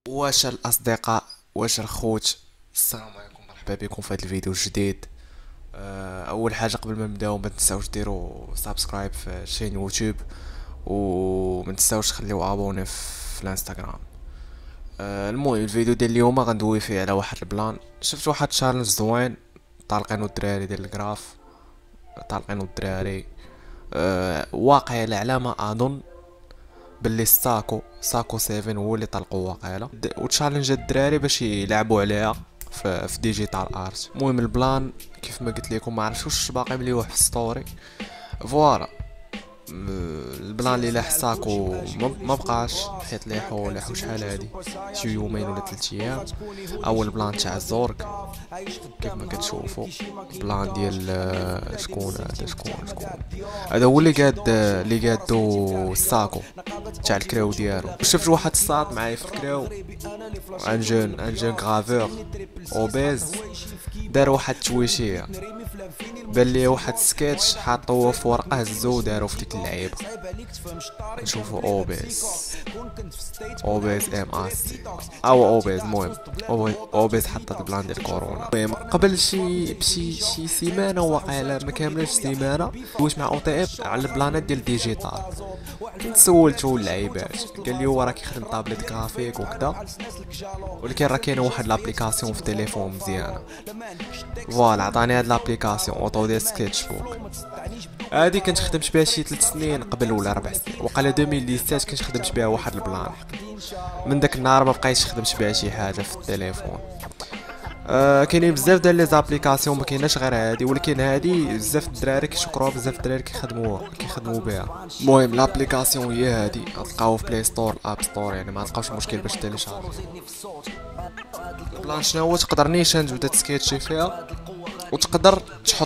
واش الاصدقاء، واش الخوت، السلام عليكم، مرحبا بكم في هذا الفيديو الجديد. اول حاجه قبل ما نبداو ما تنساوش ديروا سبسكرايب في الشين يوتيوب، وما تنساوش تخليو ابوني في الانستغرام. المهم الفيديو ديال اليوم غندوي فيه على واحد البلان. شفت واحد تشالنج زوين طالقينو الدراري ديال الجراف، طالقينو الدراري. واقع على ما اظن باللي ساكو 7 هو اللي طلقوا واقيلا، وتشالنج الدراري باش يلعبوا عليها في ديجيتال ارت. المهم البلان كيف ما قلت لكم، ما عرفتش واش باقي مليوح في ستوري. فوالا البلان اللي لاح ساكو ما بقاش، حيت لاحو شحال هادي شي يومين ولا 3 ايام. اول بلان تاع زورك كيف ما كتشوفوا، بلان ديال شكون هذا، شكون هذا هو اللي قادو الساكو تاع الكراو ديالو. شفت واحد الساط معايا في الكراو، ان جون غافور اوبيز، دار واحد التويشيه، بان لي واحد سكيتش حاطوه في ورقه هزو ودارو في ديك اللعيبه. نشوفوا اوبيز ام اس او اوبيز. المهم اوبيز حط البلان ديال كورونا. المهم قبل بشي سيمانه، واقيلا ما كاملش سيمانه، دويت مع او تي اف على البلانات ديال ديجيتال. كنت سولتو اللعيبات، قال لي هو راه كيخدم طابلت جرافيك وكذا، ولكن راه كاينه واحد لابليكاسيون في التليفون مزيانه. فوالا عطاني هاد لابليكاسيون اوتو ديال سكيتش بوك. هادي كنت خدمت بها شي 3 سنين قبل ولا 4 سنين، وقال 2017 كنت خدمت بها واحد البلان. من داك النهار ما بقيتش خدمت بها شي حاجه في التليفون. كاينين بزاف ديال لي زابليكاسيون، ما كايناش غير هادي، ولكن هادي بزاف الدراري كيشكروها، بزاف الدراري كيخدموا بها. المهم لابليكاسيون هي هادي، غتلقاو في بلاي ستور اب ستور، يعني ما تلقاوش مشكل باش تيليشارجي. البلان شنو هو؟ تقدر نيشان تبدا تسكيتشي فيها، وتقدر تحط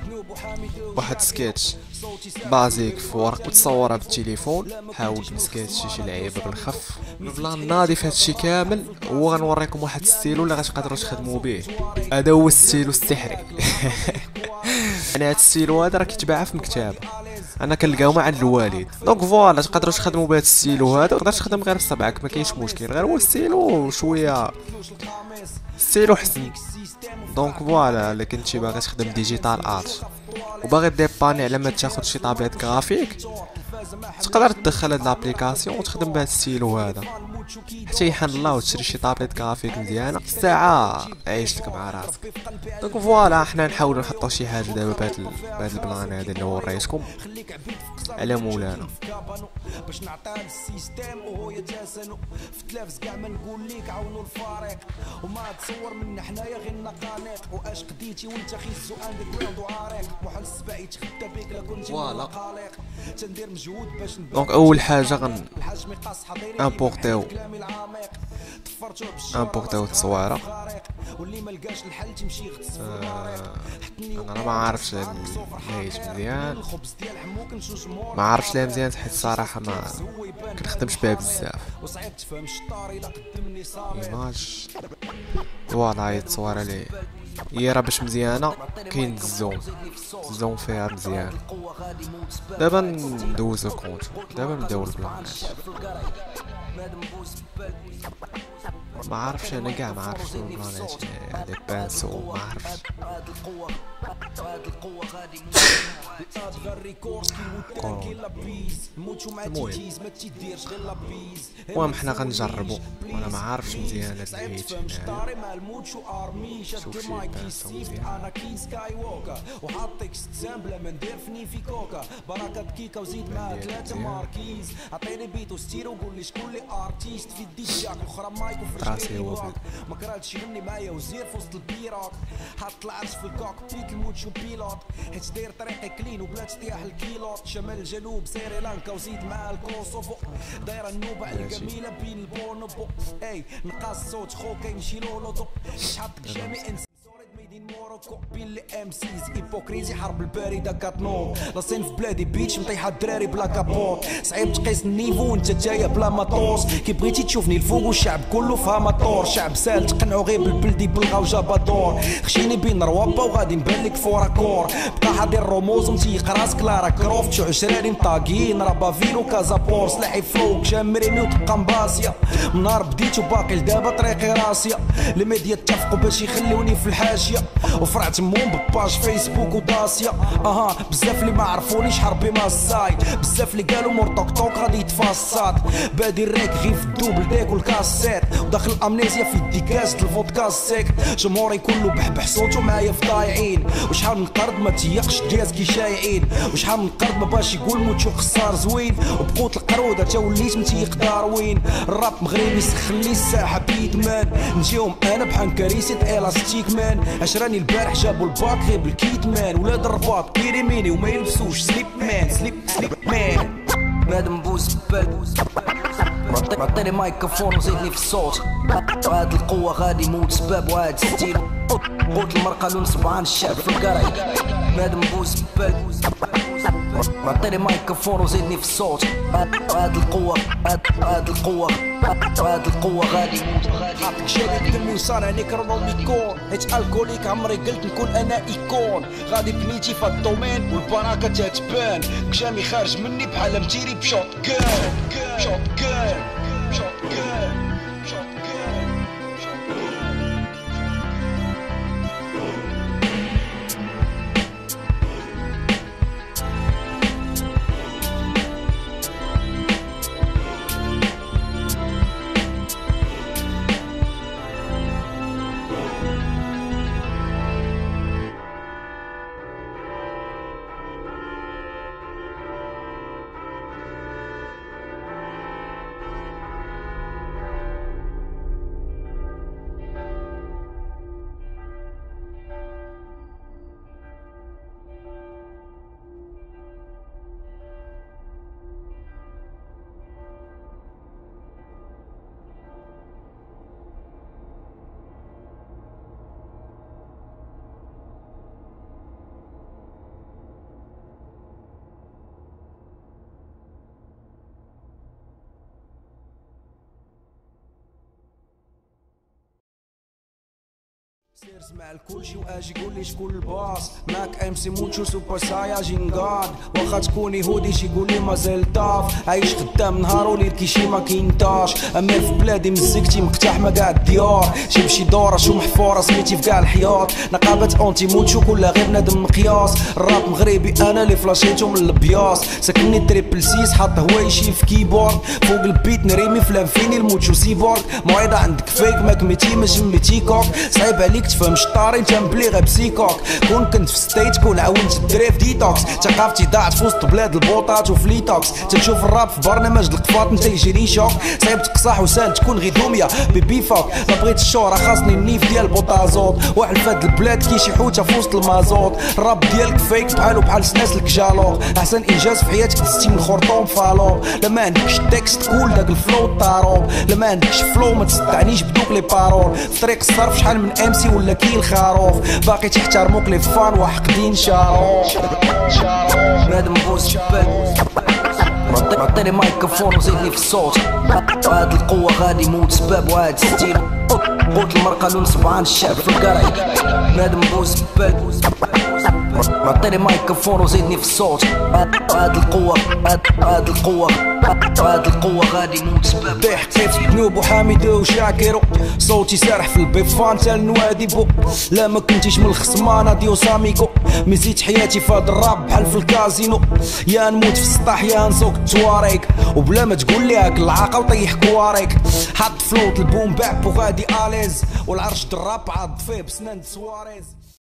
واحد سكيتش بازيك في ورق وتصورها بالتليفون. حاول نسكيتشي شي لعيبه بالخف. البلان ناضي في هادشي كامل هو غنوريكم واحد الستيلو اللي غتقدروا تخدموا به. هذا هو الستيلو السحري. انا هاد الستيلو هذا راه كيتباع في مكتبه، انا كنلقاو مع عند الوالد. دونك فوالا تقدروا تخدموا بهذا الستيلو هذا، تقدر تخدم غير بصبعك، ما كاينش مشكل، غير هو الستيلو شويه ستيلو حسن. دونك فوالا الا كنتي باغي تخدم ديجيتال ارت وباغي ديباني على ما تاخد شي طابليت جرافيك، تقدر تدخل هاد لابليكاسيون وتخدم بهاد الستيلو هذا، حتى يحن الله وتشري شي طابليت جرافيك مزيانه الساعه عيش لك مع راسك. دونك فوالا حنا نحاولوا نحطوا شي حاجه دابا بهاد البلان هذا اللي وريتكم على مولانا. باش نعطيها للسيستيم وهو يتسنو في تلافز كاع ما نقول ليك عاونوا الفريق، وما تصور منا حنايا غير نقانيق، واش قديتي وانت خيسو اندر جراوند وعريق، بحال السبع يتخدى بك لا كنتي قلق، تندير مجهود باش نبدا. دونك اول حاجه امبورتيو التصويره. واللي ما لقاش الحل تمشي يغتسل انا ما عارفش الهيت مزيان، ما عارفش ليه مزيان، حيت الصراحه ما كنخدمش بها بزاف. ايماج فوالا هي التصويره لي هي راه باش مزيانه، كاين الزوم فيها مزيان. دابا ندوزو كونت، دابا نبداو البلانات. ما عارفش انا كاع ما عارفش البلانات هذا بانسو، ما عارفش. المهم حنا غنجربو، وانا ما عارفش مزيان هاد الهيت هنايا. شوف شي بانسو مزيان. وحاطيك ستام بلا ما ندير فني في كوكا، بركة كيكا وزيد معاه 3 ماركيز، عطيني بيت وستيرو وقول لي شكون لي ارتيست في الديجاك، الاخرى مايك وفرجلي واق، ما كرهتش يغني معايا وزير في وسط البيروت، حاط العرش في الكوكبيت الموتشو بيلوت، حيت داير طريقي كلين وبلا تطيح الكيلوت، شمال الجنوب سريلانكا وزيد مع الكوسوفو، دايره النوبه الجميله بين البونوبو، اي نقاص صوت خو كاين شي لولوطو، شحال جامي موروكو بين لي ام سيز ايبوكريزي حرب البارده كتنوض لا سين في بلادي بيتش مطيحه الدراري بلا كابوط صعيب تقيس النيفو وانت جايه بلا ماطوس كي بغيتي تشوفني الفوق والشعب كله فيها ماطور شعب سال تقنعو غير بالبلدي بالغاوجه بادور خشيني بين روابا وغادي نبان لك فورا كور بقى حاضر الرموز ومتيق راسك لارا كروفت شو عشراري مطاقين رابا فيلو كازابور سلاحي فوق جامريني وتبقى مباسيه من نهار بديت وباقي لدابا طريقي راسيه الميديا اتفقوا باش يخلوني في الحاشيه وفرعت موم بباج فيسبوك وداسيا بزاف اللي ما عرفونيش حربي ما الساي بزاف اللي قالوا مور توك توك غادي يتفاصات بادي الريك غير في الدوبل ديك والكاسيت وداخل الامنيزيا في الديكاز الفودكا السيك جمهوري كله بحبح صوتو معايا في ضايعين وشحال من قرد ما تيقش دياز كي شايعين وشحال من قرد ما باش يقول موتشو خسار زوين وبقوت القروده تا وليت متيق داروين الراب مغربي سخن لي الساحه بيدمان نجيهم انا بحال كريسه الاستيك مان عشراني البارح جابوا الباك غير بالكيت مان ولاد الرباط كيريميني وما يلبسوش سليب مان مادام بوز بال عطيني مايكروفون وزيدني في الصوت هاد القوة غادي يموت سباب وهاد ستيل قلت المرقة لون سبعان الشعب في القراي مادام بوز بال عطيني مايكروفون وزيدني في الصوت هاد القوة غادي يموت حاطك شاري دم وصانع نيكرونوميكون حيت الكوليك عمري قلت نكون انا ايكون غادي بنيتي في الدومين والبركة تتبان كجامي خارج مني بحال متيري بشوت كان سير سمع الكلشي واجي قولي شكون الباص معاك ام سي موتشو سوبر ساياجين غاد واخا تكون يهودي شي يقولي مازال طاف عايش خدام نهار وليل كيشي ما كينطاش امير في بلادي مزكتي مقتاح ما قاع الديار جيب شي دورة شو محفورة سميتي في كاع الحياط نقابة اونتي موتشو كلها غير بنادم مقياس الراب مغربي انا اللي فلاشيتو من البياس ساكنني تريبل سيس حاط هوايشي في كيبورد فوق البيت نريمي فلان فيني الموتشو سيبورد موعظة عندك فيك ما كميتي ما جميتي كوك صعيب عليك تفهمش طاري تنبلي غير بسيكوك كنت في ستيت كون عاونت الدري في ديتوكس ثقافتي ضاعت في وسط بلاد البوطات وفليتوكس تنشوف الراب في برنامج القفاط انت يجيني شوك صعيب تقصح وسال تكون غير دوميا بيبي فوك ما بغيت الشهرة خاصني النيف ديال بوطازوط واحد فهاد البلاد كيشي حوته في وسط المازوط الراب ديالك فيك بحالو بحال سناس الكجالوغ احسن انجاز في حياتك دزتي من خرطوم فالور لا ما عندكش تكست كول داك الفلو طاروب لا ما عندكش فلو ما تصدعنيش بدوك لي بارول في طريق الصرف شحال من ام سي ولا كاين خروف باقي تحترموك لي فان وحقدين شاروف مادام بوز بال عطيني مايكروفون وزيدني في الصوت هاد القوة غادي يموت سباب وهاد ستيل قلت المرقة لون سبعان الشعب في القراي مادام بوز بال عطيني مايكروفون وزيدني في الصوت هاد القوة غادي يموت سباب طيح كيف بنوب وحامد وشاكرو صوتي سارح في البيفان تال نواديبو لا ما كنتيش من الخصمانة ديو ساميكو مزيت حياتي فهاد الراب بحال في الكازينو يا نموت في السطاح يا نسوق التواريك وبلا ما تقول لي هاك العاقة وطيح كواريك حط فلوت البوم باب وغادي اليز والعرش الراب عض فيه بسنان سواريز